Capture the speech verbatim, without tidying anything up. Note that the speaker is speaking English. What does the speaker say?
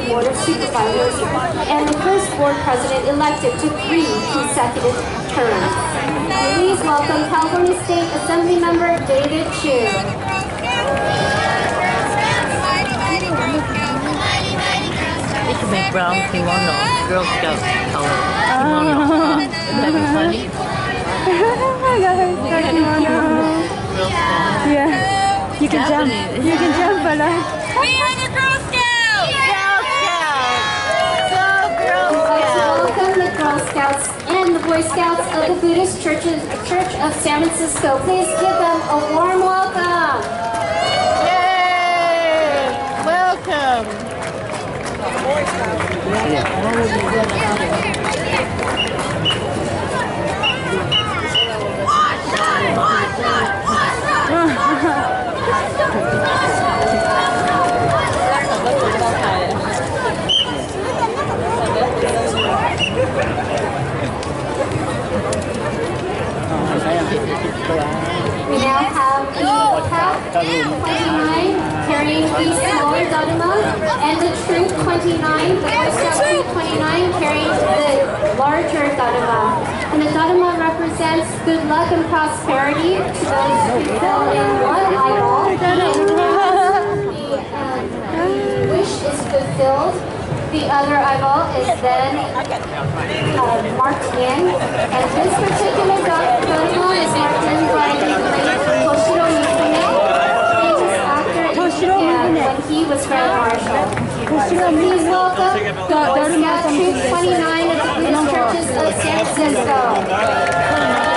Board of Supervisors and the first board president elected to three consecutive terms. Please welcome California State Assembly Member David Chu. They should make brown kimono, Girl Scout color kimono. Huh? Wouldn't that be funny? Girl kimono. Yeah. You can jump. You can jump a lot. We are the Girl Scouts! Girl Scouts! So Girl Scouts! Welcome the Girl Scouts and the Boy Scouts of the Buddhist Churches, Church of San Francisco. Please give them a warm welcome. Yay! Welcome! Boy Scouts. We now have the Path twenty-nine carrying the smaller Dharma and the Troop twenty-nine, the Boy Scout Troop twenty-nine carrying the larger Dharma. And the Dharma represents good luck and prosperity to those who fill in one eyeball. The um, wish is fulfilled. The other eyeball is then uh, marked in, and this particular Dharma is marked in by the late Toshiro Mifune, famous actor in Japan when he was Grand Marshal. So please welcome Boy Scout Troop twenty-nine of the Buddhist Churches of San Francisco.